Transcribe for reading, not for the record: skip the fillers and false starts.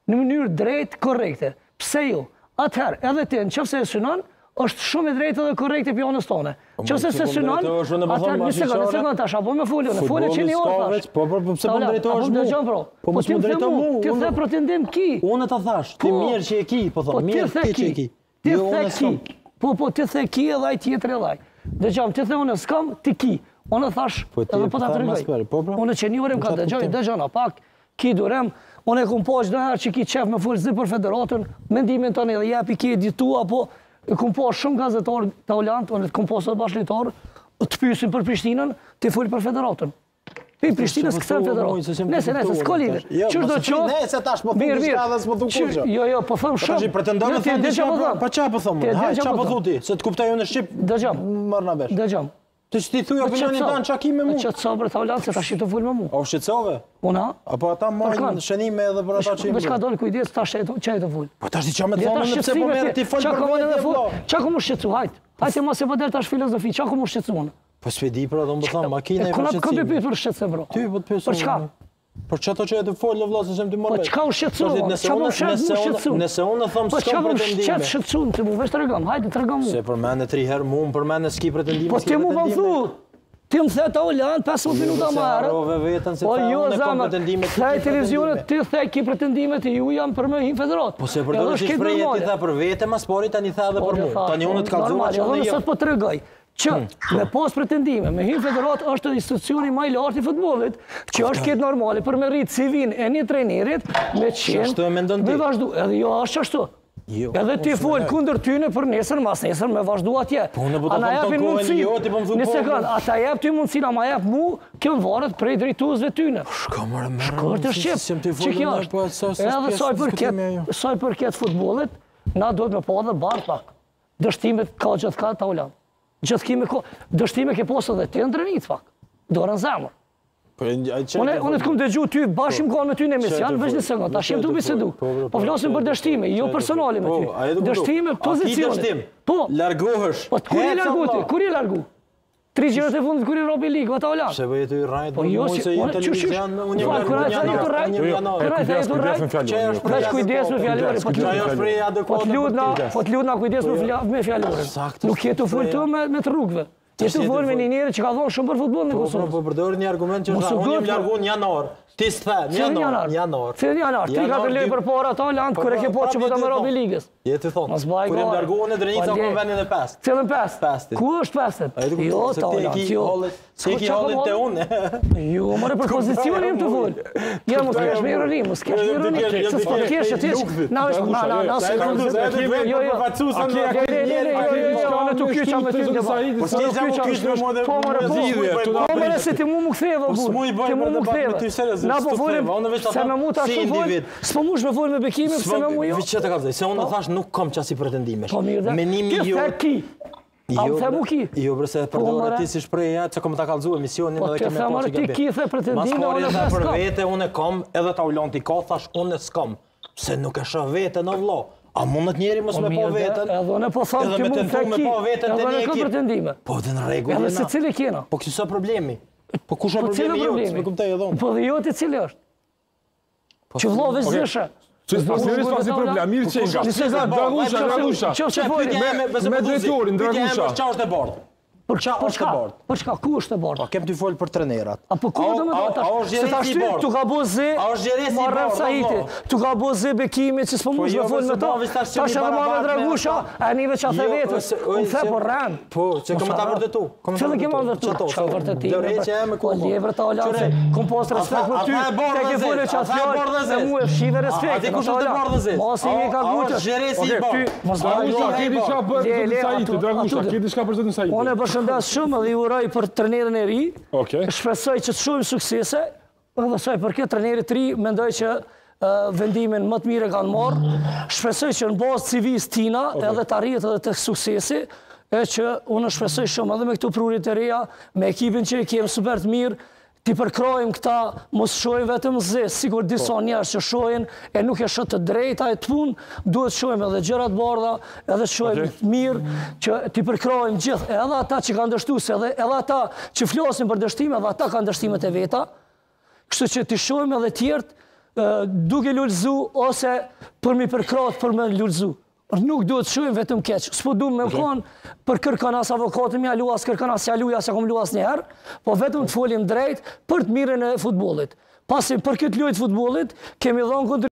në mënyrë drejt, korrekte. Pse jo? Atëherë, edhe ti, nëse e synon, është shumë e drejtë dhe korrekte pionës tonë. Nëse se synon, atëherë një sekundë tash, apo më folën, folën që një orë tash. Po pse po drejtohesh mu? Po mos më drejto mu. Ti the pretendim ki. Unë ta thash, ti mirë që e ki, po them, mirë ti që e ki. Ti the ki. Po ti the ki edhe ai tjetër edhe ai. Dëgjom, ti the unë s'kam, ti ki. Unë thash, edhe po ta tregoj. Unë që një orë më ka dëgjona pak, ki durem, unë e kum poç herë që ki qef me fol zi për federatën, mendimin tonë edhe japi ki editu apo e kum poç shumë gazetar taulant, unë kum poç bashkëtar, të pyesin për Prishtinën, ti fol për federatën. Ti Prishtinës këtë federatën. Nëse s'ka lidhje. Ç'është do të thotë? Nëse tash po thua diçka dhe s'po thua kurrë. Jo, po them shumë. Tash pretendon të them diçka, po ç'a po them? Haj, ç'a po thu ti? Se të kuptoj unë shqip. Dëgjom. Marr na vesh. Dëgjom. Ti ti thuaj opinionin tënd, ç'a ki me mua? Ç'a çobër taulant se tash të fol me mua. O shqetësove? Una? Apo ata marrin shënime edhe për ata që më çka don kujdes tash ç'a të fol. Po tash ç'a më thonë pse po merr ti fol për vetë. Ç'a komu shqetësu, hajt. Hajtë mos e vëdër tash filozofi, ç'a komu shqetësuan. Po s'e di pra, do të them makina e shqetësimit. Ku na për shqetësim bro? Ty po të pyes. Për çka? Për çato që e të folë vëlla se sem ti morr. Po çka u shqetësuan? Nëse unë them s'ka pretendime. Po çka shqetësuan ti më vesh tregom, hajde tregom mua. Se përmendë 3 herë mua, përmendë s'ki pretendime. Po ti më thu. Ti më the ta Oland 15 minuta më herët. Po vetën se po ta jo kam pretendime. Sa televizionet ti the ki pretendime ti ju jam për më hin federat. Po se përdor ti shprehje ti tha për vete, mas pori tani tha edhe për mua. Tani unë të kallzova çfarë unë sot po tregoj. Që me pas pretendime, me hin federat është institucioni më i lartë i futbollit, që është këtë normale për me rrit CV-n e një trajnerit me qenë. Me vazhdu, edhe jo është ashtu. Edhe ti fol kundër tyne për nesër, mas nesër me vazhdu atje. Po unë po ta them kohën jo, ti po më thu po. Në sekond, ata jep ty mundësinë, ama jep mu, kjo varet prej drejtuesve tyne. Shko më më. Shko të shqip. Ç'kjo është? Edhe sa i përket futbollit, na duhet me pa edhe bardh pak. Dështimet ka gjithka ta ulan. Gjithkime ko, dështime ke posë edhe ti ndrënit pak. Dorën zemër. Unë të kumë dëgju ty bashim kohën me ty në emision, veç një sekund, ta shim të bisedu. Po flasim për dështime, jo personali me ty. Dështime, pozicionit. Po, largohesh. Po, kur i largu ti? Kur i largu? 3 gjërët e fundit kur i robi ligë, vata o lanë. Pse bëjë të i rajtë, po jo, se jenë televizion, unë jam kujdes me fjallore. Po të ludna kujdes me fjallore. Nuk jetë të full të me të rrugve. Jetë të full me një njëre që ka dhonë shumë për futbol në Kosovë. Po përdojrë një argument që është, unë jem largu në janar. Ti s'the, janar. Cilë janar? Ti ka të lejë për para ta landë, kër e ke po që më të më robi ligës. Jetë të thonë, kër jem largu në Drenica, ku në vendin e 5. Cilën 5? Ku është 5? Jo, ta landë, jo. Se ki hallin të unë. Jo, mëre për pozicion jem të full. Jo, më s'kesh me ironi, më s'kesh me ironi. Se s'po të kesh që ti është, na na po folim, se me mu ta shumë folim, s'po mush me folim me bekimin, se me mu jo. Që të kalzaj, se unë thash nuk kom qasi pretendimesh. Po mirë dhe, kjo the ki. A më the mu ki. Jo, bërse përdojnë ti si shprejja, që kom ta kalzu emisionin edhe keme po që ti ki the pretendime, unë e për vete, unë e kom, edhe ta ullon ti ka, thash unë e s'kom. Se nuk e shë vete në vlo. A mundët njeri mos me po vetën? Edhe në po thonë ti mund the ki, edhe në ka pretendime. Po dhe në regullina. Edhe se cili kena. Po kësë problemi. Po kush është problemi jotë, me kumëtaj edhe unë. Po dhe jotë i cili është? Që vlove zëshë. Që s'pasnjëris pasi problem, mirë qenka. Dragusha. Me drejtorin, Dragusha. Qa është e bardë? Për çka? Ku është e bardh? Po kem ty fol për trenerat. Apo ku do më thotë? Se tash tu ka bozi. A është xheresi i bardh? Tu ka bozi bekimit që s'po mund të fol me to. Tash edhe më Dragusha, a nive çfarë vetës? Unë the por ran. Po, çka më ta vërtetu? Çfarë kemë vërtetu? Çfarë vërteti? Po livra ta ola. Kompost respekt për ty. Te ke folë çfarë fjalë? Se mua e shive respekt. A ti kush është e bardhëzi? Mos i ka gutë. Xheresi i bardh. Mos Dragusha, ke diçka për të Said, Dragusha, ke diçka për të Said. Shëndes shumë dhe i uroj për trenerin e ri. Shpresoj që të shumë suksese. Dhe saj për këtë trenerit ri, mendoj që vendimin më të mire kanë marrë. Shpresoj që në bazë CV-s tina edhe të arrijet edhe të suksesi, e që unë shpresoj shumë edhe me këtu prurit e reja, me ekipin që kemë super të mirë, ti përkrojmë këta, mos shojmë vetëm zë, sigur disa njerës që shojnë e nuk e shëtë të drejta e të punë, duhet shojmë edhe gjërat bardha, edhe shojmë mirë, që ti përkrojmë gjithë, edhe ata që kanë dështu se edhe ata që flasin për dështime, edhe ata kanë dështimet e veta, kështu që ti shojmë edhe tjertë, duke lullzu ose për mi përkrat për me lullzu. Nuk duhet shumë vetëm keq. S'po du me konë për kërkanas avokatëm ja luas, kërkanas ja luja se kom luas njëherë, po vetëm të folim drejt për të mirën e futbolit. Pasi për këtë lujt futbolit, kemi dhonë